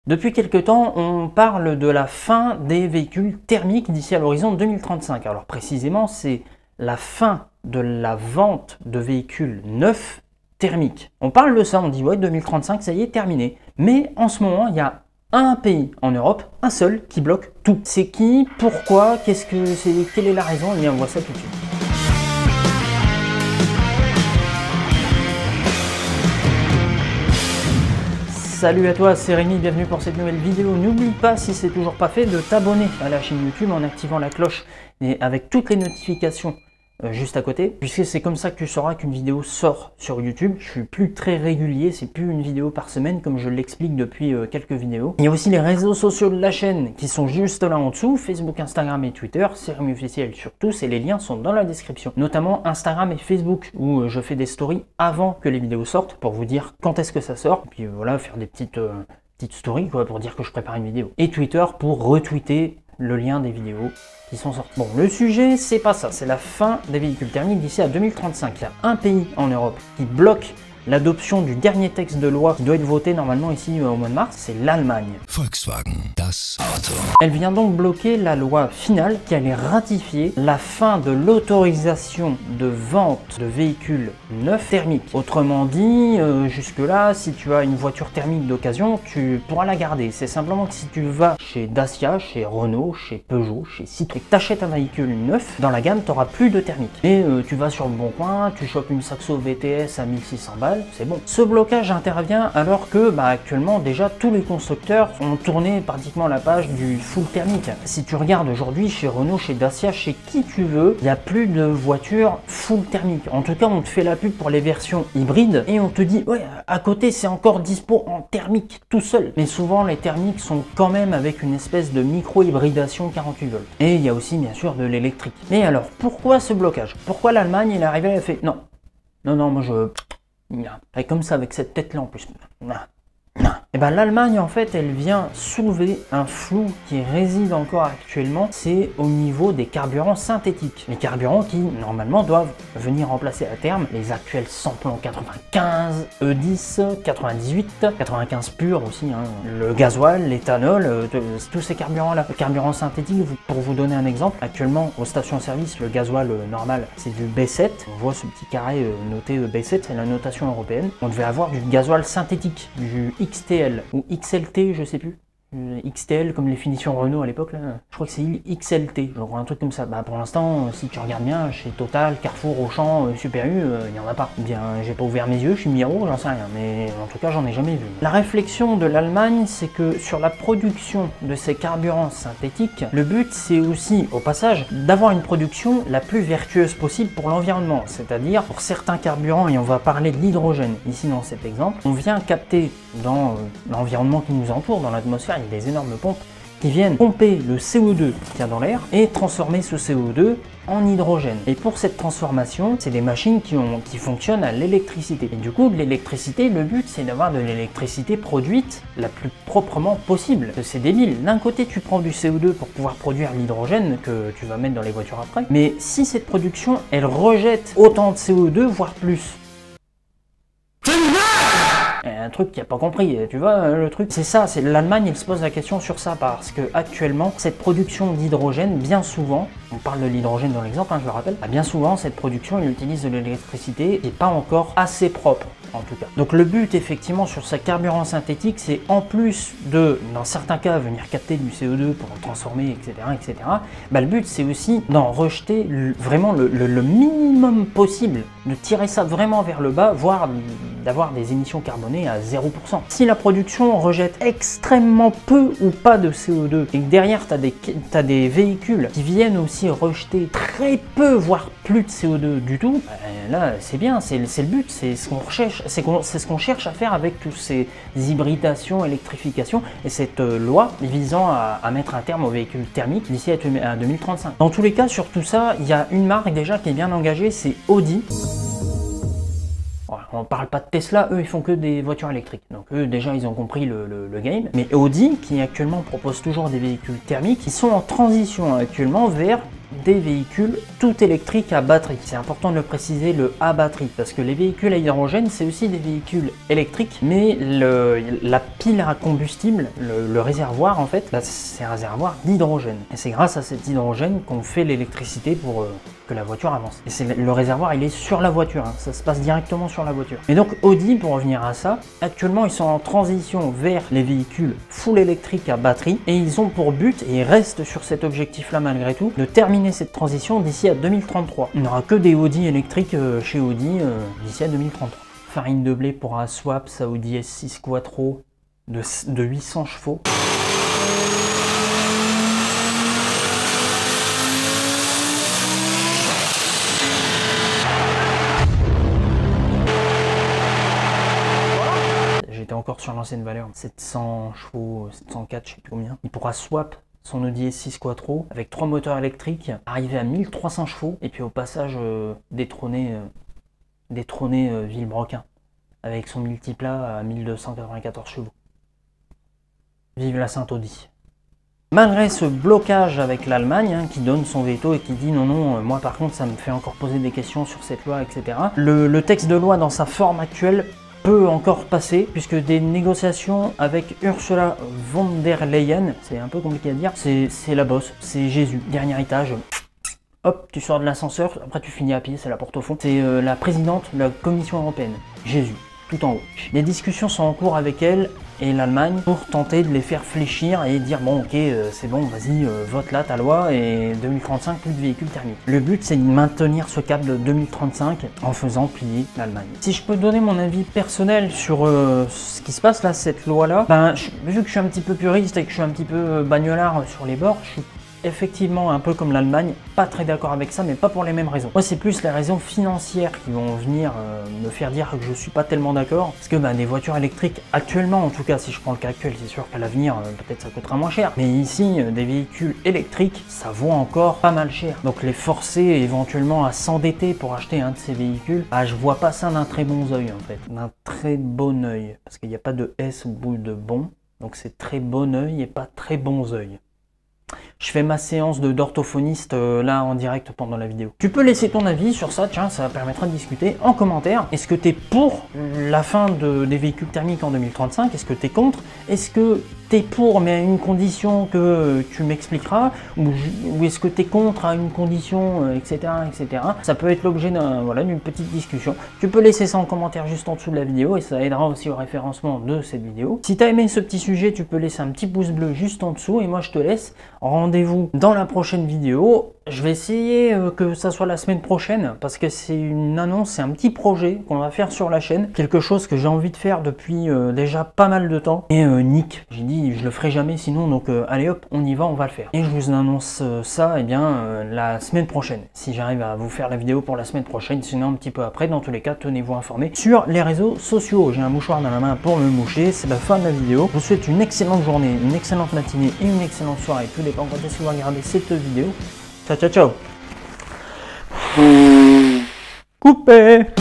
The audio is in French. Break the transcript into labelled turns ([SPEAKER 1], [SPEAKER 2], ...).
[SPEAKER 1] Depuis quelque temps, on parle de la fin des véhicules thermiques d'ici à l'horizon 2035. Alors précisément, c'est la fin de la vente de véhicules neufs thermiques. On parle de ça, on dit ouais, 2035, ça y est, terminé. Mais en ce moment, il y a un pays en Europe, un seul, qui bloque tout. C'est qui? Pourquoi? Qu'est-ce que c'est? Quelle est la raison? Eh bien, on voit ça tout de suite. Salut à toi, c'est Rémi, bienvenue pour cette nouvelle vidéo. N'oublie pas, si c'est toujours pas fait, de t'abonner à la chaîne YouTube en activant la cloche et avec toutes les notifications juste à côté, puisque c'est comme ça que tu sauras qu'une vidéo sort sur YouTube. Je suis plus très régulier, c'est plus une vidéo par semaine comme je l'explique depuis quelques vidéos. Il y a aussi les réseaux sociaux de la chaîne qui sont juste là en dessous, Facebook, Instagram et Twitter, c'est Rémi officiel sur tous et les liens sont dans la description. Notamment Instagram et Facebook où je fais des stories avant que les vidéos sortent pour vous dire quand est-ce que ça sort. Et puis voilà, faire des petites stories quoi, pour dire que je prépare une vidéo. Et Twitter pour retweeter le lien des vidéos qui sont sorties. Bon, le sujet, c'est pas ça, c'est la fin des véhicules thermiques d'ici à 2035. Il y a un pays en Europe qui bloque l'adoption du dernier texte de loi qui doit être voté normalement ici au mois de mars, c'est l'Allemagne.
[SPEAKER 2] Volkswagen, das Auto.
[SPEAKER 1] Elle vient donc bloquer la loi finale qui allait ratifier la fin de l'autorisation de vente de véhicules neufs thermiques. Autrement dit, jusque-là, si tu as une voiture thermique d'occasion, tu pourras la garder. C'est simplement que si tu vas chez Dacia, chez Renault, chez Peugeot, chez Citroën, et que tu achètes un véhicule neuf, dans la gamme, tu n'auras plus de thermique. Et tu vas sur le bon coin, tu chopes une Saxo VTS à 1600 balles, c'est bon. Ce blocage intervient alors que actuellement déjà tous les constructeurs ont tourné pratiquement la page du full thermique. Si tu regardes aujourd'hui chez Renault, chez Dacia, chez qui tu veux, il n'y a plus de voitures full thermique. En tout cas, on te fait la pub pour les versions hybrides et on te dit ouais, à côté c'est encore dispo en thermique tout seul. Mais souvent les thermiques sont quand même avec une espèce de micro-hybridation 48 volts. Et il y a aussi bien sûr de l'électrique. Mais alors pourquoi ce blocage? Pourquoi l'Allemagne est arrivée, elle a fait non, moi je... Et comme ça, avec cette tête-là en plus. Et ben l'Allemagne en fait elle vient soulever un flou qui réside encore actuellement, c'est au niveau des carburants synthétiques. Les carburants qui normalement doivent venir remplacer à terme les actuels samplants 95, E10, 98, 95 pur aussi, hein, le gasoil, l'éthanol, tous ces carburants là. Le carburant synthétique, pour vous donner un exemple, actuellement aux stations-service le gasoil normal c'est du B7, on voit ce petit carré noté B7, c'est la notation européenne. On devait avoir du gasoil synthétique, du XTL ou XLT, je sais plus. XTL comme les finitions Renault à l'époque là, je crois que c'est XLT, genre un truc comme ça. Pour l'instant, si tu regardes bien, chez Total, Carrefour, Auchan, Super U, il n'y en a pas. Bien, j'ai pas ouvert mes yeux, je suis Miro, j'en sais rien, mais en tout cas j'en ai jamais vu. La réflexion de l'Allemagne, c'est que sur la production de ces carburants synthétiques, le but c'est aussi, au passage, d'avoir une production la plus vertueuse possible pour l'environnement, c'est-à-dire pour certains carburants, et on va parler de l'hydrogène ici dans cet exemple, on vient capter dans l'environnement qui nous entoure, dans l'atmosphère, il y a des énormes pompes qui viennent pomper le CO2 qu'il y a dans l'air et transformer ce CO2 en hydrogène. Et pour cette transformation, c'est des machines qui fonctionnent à l'électricité. Et du coup, de l'électricité, le but c'est d'avoir de l'électricité produite la plus proprement possible. C'est débile. D'un côté, tu prends du CO2 pour pouvoir produire l'hydrogène que tu vas mettre dans les voitures après. Mais si cette production, elle rejette autant de CO2, voire plus, un truc qu'il n'a pas compris, tu vois, le truc, c'est ça, c'est l'Allemagne, elle se pose la question sur ça, parce que actuellement, cette production d'hydrogène, bien souvent, on parle de l'hydrogène dans l'exemple, je le rappelle, bien souvent, cette production, elle utilise de l'électricité qui n'est pas encore assez propre, en tout cas. Donc le but, effectivement, sur ces carburants synthétiques, c'est en plus de, dans certains cas, venir capter du CO2 pour le transformer, etc., le but, c'est aussi d'en rejeter vraiment le minimum possible, de tirer ça vraiment vers le bas, voire d'avoir des émissions carbonées à 0%. Si la production rejette extrêmement peu ou pas de CO2 et que derrière tu as des véhicules qui viennent aussi rejeter très peu voire plus de CO2 du tout, là c'est bien, c'est le but, c'est ce qu'on recherche, c'est ce qu'on cherche à faire avec tous ces hybridations, électrification et cette loi visant à mettre un terme aux véhicules thermiques d'ici à 2035. Dans tous les cas, sur tout ça, il y a une marque déjà qui est bien engagée, c'est Audi. On parle pas de Tesla, eux ils font que des voitures électriques, donc eux déjà ils ont compris le game. Mais Audi qui actuellement propose toujours des véhicules thermiques, ils sont en transition actuellement vers des véhicules tout électriques à batterie. C'est important de le préciser, le à batterie, parce que les véhicules à hydrogène, c'est aussi des véhicules électriques, mais la pile à combustible, le réservoir en fait, c'est un réservoir d'hydrogène. Et c'est grâce à cet hydrogène qu'on fait l'électricité pour que la voiture avance. Et le réservoir, il est sur la voiture, hein. Ça se passe directement sur la voiture. Et donc Audi, pour revenir à ça, actuellement ils sont en transition vers les véhicules full électriques à batterie, et ils ont pour but, et ils restent sur cet objectif là malgré tout, de terminer cette transition d'ici à 2033. Il n'y aura que des Audi électriques chez Audi d'ici à 2033. Farine de blé pour un swap Audi S6 Quattro de 800 chevaux. J'étais encore sur l'ancienne valeur, 700 chevaux, 704, je sais plus combien. Il pourra swap son Audi S6 Quattro avec 3 moteurs électriques, arriver à 1300 chevaux, et puis au passage détrôner Villebrequin avec son multiplat à 1294 chevaux. Vive la Saint-Audi. Malgré ce blocage avec l'Allemagne, hein, qui donne son veto et qui dit non, non, moi par contre ça me fait encore poser des questions sur cette loi, etc. Le texte de loi dans sa forme actuelle peut encore passer, puisque des négociations avec Ursula von der Leyen, c'est un peu compliqué à dire, c'est la bosse, c'est Jésus, dernier étage. Hop, tu sors de l'ascenseur, après tu finis à pied, c'est la porte au fond. C'est la présidente de la Commission européenne, Jésus, tout en haut. Des discussions sont en cours avec elle et l'Allemagne pour tenter de les faire fléchir et dire bon ok c'est bon, vas-y, vote là ta loi, et 2035 plus de véhicules thermiques. Le but c'est de maintenir ce cap de 2035 en faisant plier l'Allemagne. Si je peux donner mon avis personnel sur ce qui se passe là, cette loi là, ben, vu que je suis un petit peu puriste et que je suis un petit peu bagnolard sur les bords, je suis effectivement un peu comme l'Allemagne, pas très d'accord avec ça, mais pas pour les mêmes raisons. Moi c'est plus les raisons financières qui vont venir me faire dire que je suis pas tellement d'accord, parce que bah, des voitures électriques actuellement, en tout cas si je prends le cas actuel, c'est sûr qu'à l'avenir peut-être ça coûtera moins cher, mais ici des véhicules électriques ça vaut encore pas mal cher, donc les forcer éventuellement à s'endetter pour acheter un de ces véhicules, bah, je vois pas ça d'un très bon oeil en fait, d'un très bon oeil, parce qu'il n'y a pas de S au bout de bon, donc c'est très bon oeil et pas très bons oeil. Je fais ma séance d'orthophoniste là en direct pendant la vidéo. Tu peux laisser ton avis sur ça, tiens, ça permettra de discuter en commentaire. Est-ce que tu es pour la fin des véhicules thermiques en 2035? Est-ce que tu es contre? Est-ce que tu es pour mais à une condition que tu m'expliqueras? Ou est-ce que tu es contre à une condition, etc., etc. Ça peut être l'objet d'une petite discussion. Tu peux laisser ça en commentaire juste en dessous de la vidéo et ça aidera aussi au référencement de cette vidéo. Si tu as aimé ce petit sujet, tu peux laisser un petit pouce bleu juste en dessous et moi je te laisse. Rendez-vous dans la prochaine vidéo. Je vais essayer que ça soit la semaine prochaine parce que c'est une annonce, c'est un petit projet qu'on va faire sur la chaîne. Quelque chose que j'ai envie de faire depuis déjà pas mal de temps. Et Nick, j'ai dit je le ferai jamais sinon, donc allez hop, on y va, on va le faire. Et je vous annonce ça la semaine prochaine. Si j'arrive à vous faire la vidéo pour la semaine prochaine, sinon un petit peu après, dans tous les cas, tenez-vous informés sur les réseaux sociaux. J'ai un mouchoir dans la main pour me moucher, c'est la fin de la vidéo. Je vous souhaite une excellente journée, une excellente matinée et une excellente soirée. Tout dépend quand est-ce que vous regardez cette vidéo. Ciao ciao ciao. Coupé.